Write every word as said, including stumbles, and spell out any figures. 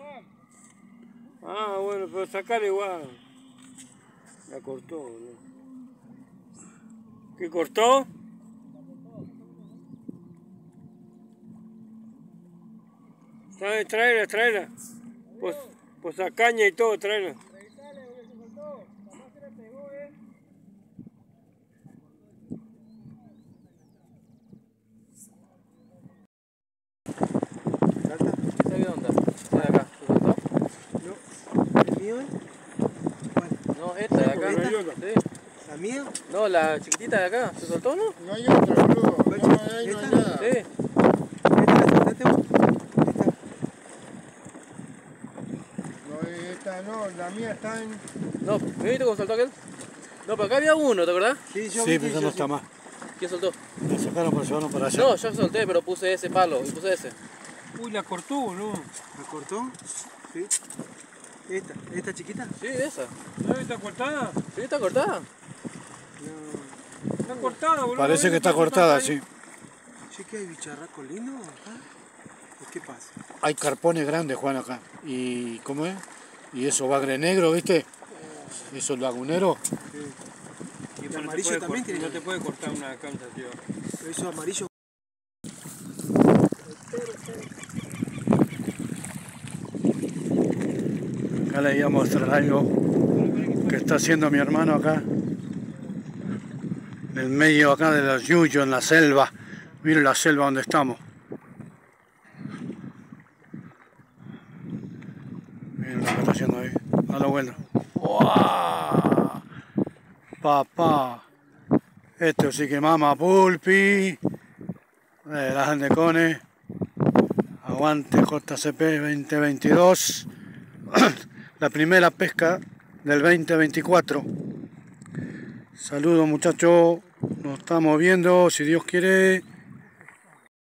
Ah, bueno, pero sacar igual. La cortó, ¿no? ¿Qué cortó? ¿Sabes? Tráela, tráela. Pues, pues a caña y todo, tráela. ¿Qué onda? ¿Esta de acá? ¿Se soltó? No. ¿El mío es? ¿Cuál? No, esta de acá. ¿Esta? Sí. ¿La mía? No, la chiquitita de acá. ¿Se soltó, no? No hay otra, boludo. No, no hay, no hay nada. Sí. ¿Esta la soltaste vos? ¿Esta? No, esta no, la mía está en... No, ¿me viste cómo soltó aquel? No, pero acá había uno, ¿te acordás? Sí, yo Sí, vi pero que ya yo- no está más. ¿Quién soltó? La sacaron para llevarnos para allá. No, yo solté, pero puse ese palo y puse ese. Uy, la cortó, boludo. ¿La cortó? Sí. ¿Esta? ¿Esta chiquita? Sí, esa. ¿No está cortada? Sí, está cortada. No. Está cortada, boludo. Parece que está cortada, sí. Che, ¿que hay bicharraco lindo acá? ¿O qué pasa? Hay carpones grandes, Juan, acá. ¿Y cómo es? Y eso bagre negro, ¿viste? Eso lagunero. Sí. Y el pero amarillo te puede también cort- tiene No que- te puede cortar una cancha, tío. Eso amarillo. Acá le voy a mostrar algo que está haciendo mi hermano acá. En el medio acá de los yuyos, en la selva. Miren la selva donde estamos. Miren lo que está haciendo ahí. A lo bueno. ¡Wow! Papá. Esto sí que mama pulpi. Eh, las andecones. Aguante J C P veinte veintidós. La primera pesca del veinte veinticuatro. Saludos muchachos. Nos estamos viendo si Dios quiere.